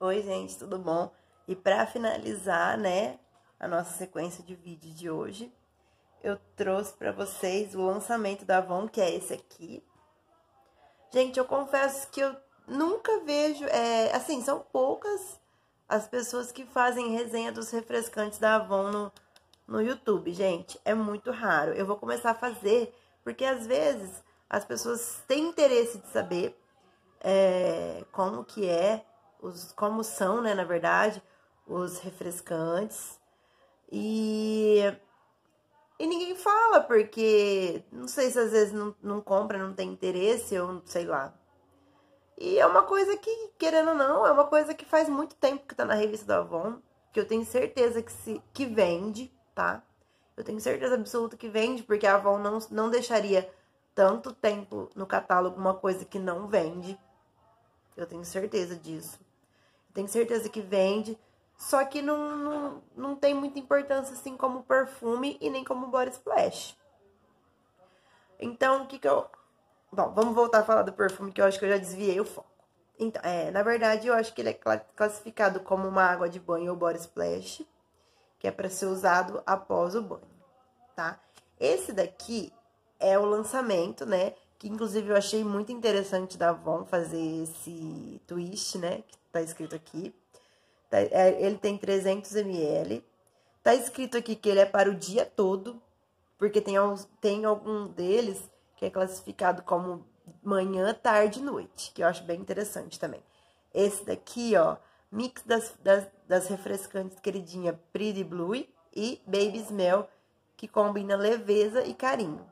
Oi, gente, tudo bom? E para finalizar, né, a nossa sequência de vídeos de hoje, eu trouxe para vocês o lançamento da Avon, que é esse aqui. Gente, eu confesso que eu nunca vejo, assim, são poucas as pessoas que fazem resenha dos refrescantes da Avon no YouTube, gente. É muito raro. Eu vou começar a fazer, porque às vezes as pessoas têm interesse de saber como que como são, né, na verdade, os refrescantes. E ninguém fala, porque não sei se às vezes não compra, não tem interesse, ou sei lá. E é uma coisa que, querendo ou não, é uma coisa que faz muito tempo que tá na revista da Avon, que eu tenho certeza que vende, tá? Eu tenho certeza absoluta que vende, porque a Avon não deixaria tanto tempo no catálogo uma coisa que não vende. Eu tenho certeza disso. Eu tenho certeza que vende, só que não tem muita importância assim como perfume e nem como body splash. Então, o que que eu... Bom, vamos voltar a falar do perfume, que eu acho que eu já desviei o foco. Então, na verdade, eu acho que ele é classificado como uma água de banho ou body splash, que é para ser usado após o banho, tá? Esse daqui é o lançamento, né? Que inclusive eu achei muito interessante da Avon fazer esse twist, né? Que tá escrito aqui. Ele tem 300 ml. Tá escrito aqui que ele é para o dia todo, porque tem algum deles que é classificado como manhã, tarde e noite, que eu acho bem interessante também. Esse daqui, ó, mix das refrescantes queridinha Pretty Blue e Baby Smell, que combina leveza e carinho.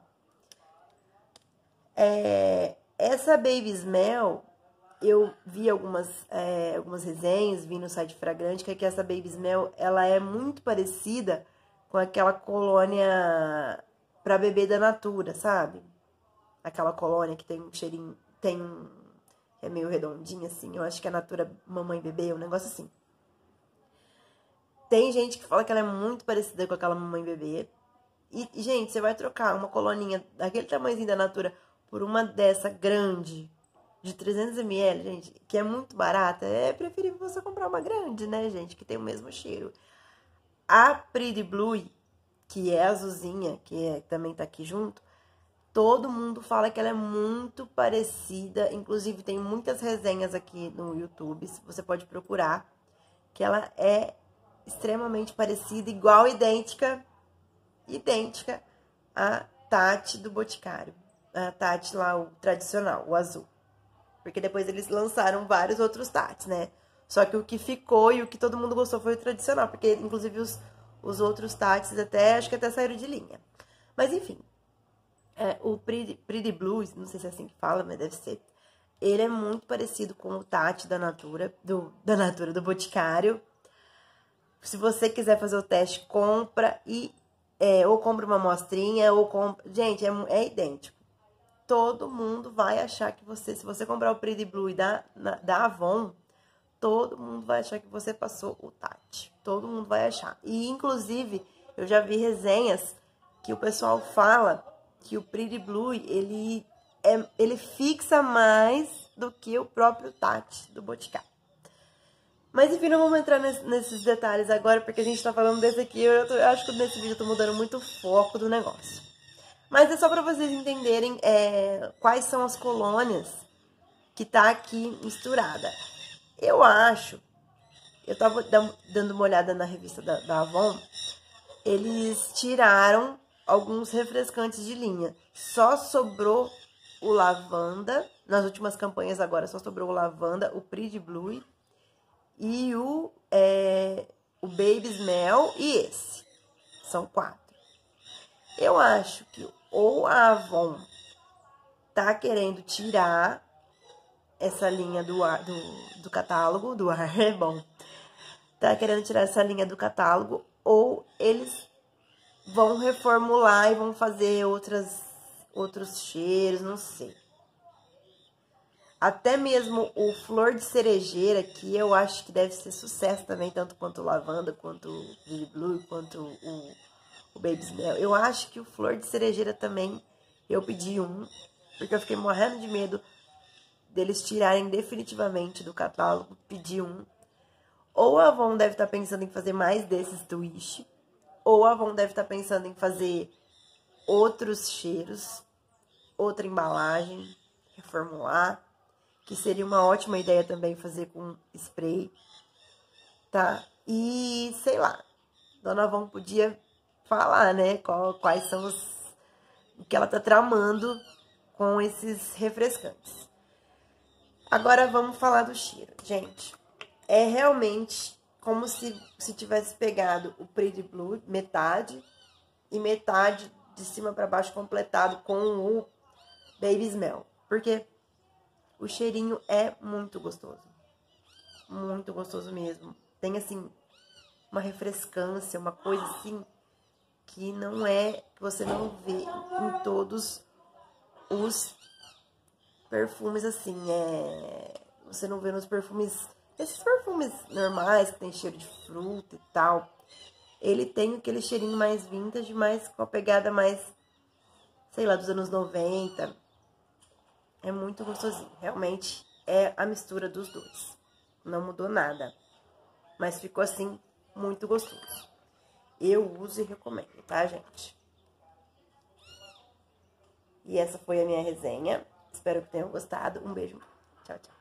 Essa Baby Smell, eu vi algumas resenhas, vi no site Fragrante, que essa Baby Smell, ela é muito parecida com aquela colônia pra bebê da Natura, sabe? Aquela colônia que tem um cheirinho, é meio redondinho assim, eu acho que é Natura Mamãe Bebê, um negócio assim. Tem gente que fala que ela é muito parecida com aquela Mamãe Bebê. E, gente, você vai trocar uma coloninha daquele tamanhozinho da Natura por uma dessa grande, de 300 ml, gente, que é muito barata, é preferível você comprar uma grande, né, gente, que tem o mesmo cheiro. A Pretty Blue, que é azulzinha, que também tá aqui junto, todo mundo fala que ela é muito parecida, inclusive tem muitas resenhas aqui no YouTube, você pode procurar, que ela é extremamente parecida, igual, idêntica à Tati do Boticário. A Tati lá, o tradicional, o azul. Porque depois eles lançaram vários outros Tatis, né? Só que o que ficou e o que todo mundo gostou foi o tradicional, porque inclusive os outros Tatis acho que até saíram de linha. Mas enfim, o Pretty Blue, não sei se é assim que fala, mas deve ser. Ele é muito parecido com o Tati da Natura, do Boticário. Se você quiser fazer o teste, compra ou compra uma amostrinha, ou compra... Gente, é idêntico. Todo mundo vai achar que se você comprar o Pretty Blue da Avon, todo mundo vai achar que você passou o Tati. Todo mundo vai achar. E, inclusive, eu já vi resenhas que o pessoal fala que o Pretty Blue, ele fixa mais do que o próprio Tati do Boticário. Mas, enfim, não vamos entrar nesses detalhes agora, porque a gente tá falando desse aqui. Eu acho que nesse vídeo eu tô mudando muito o foco do negócio. Mas é só pra vocês entenderem quais são as colônias que tá aqui misturada. Eu tava dando uma olhada na revista da Avon, eles tiraram alguns refrescantes de linha. Só sobrou o lavanda, nas últimas campanhas agora só sobrou o lavanda, o Pretty Blue e o Baby Smell e esse. São 4. Eu acho que ou a Avon tá querendo tirar essa linha do catálogo, do ar, é bom. Tá querendo tirar essa linha do catálogo, ou eles vão reformular e vão fazer outros cheiros, não sei. Até mesmo o Flor de Cerejeira, que eu acho que deve ser sucesso também, tanto quanto o Lavanda, quanto o Pretty Blue, quanto o Baby Smell. Eu acho que o Flor de Cerejeira também, eu pedi um, porque eu fiquei morrendo de medo deles tirarem definitivamente do catálogo, pedi um. Ou a Avon deve estar pensando em fazer mais desses do Wish, ou a Avon deve estar pensando em fazer outros cheiros, outra embalagem, reformular, que seria uma ótima ideia também fazer com spray, tá? E, sei lá, Dona Avon podia falar, né, quais são o que ela tá tramando com esses refrescantes. Agora vamos falar do cheiro, gente. É realmente como se tivesse pegado o Pretty Blue, metade, e metade de cima para baixo completado com o Baby Smell. Porque o cheirinho é muito gostoso. Muito gostoso mesmo. Tem, assim, uma refrescância, uma coisa, assim, que não é... que você não vê em todos os perfumes, assim, você não vê nos perfumes... Esses perfumes normais, que tem cheiro de fruta e tal. Ele tem aquele cheirinho mais vintage, mas com a pegada mais, sei lá, dos anos 90. É muito gostosinho. Realmente é a mistura dos dois. Não mudou nada. Mas ficou, assim, muito gostoso. Eu uso e recomendo, tá, gente? E essa foi a minha resenha. Espero que tenham gostado. Um beijo. Tchau, tchau.